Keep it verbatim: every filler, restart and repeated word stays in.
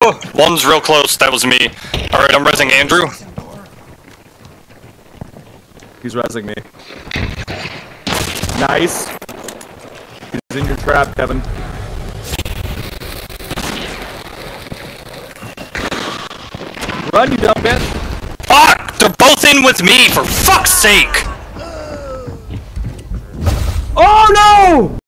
Oh, one's real close. That was me. All right, I'm resing Andrew. He's resing me. Nice. He's in your trap, Kevin. Run, you dumb bitch! Fuck! They're both in with me, for fuck's sake! Oh no!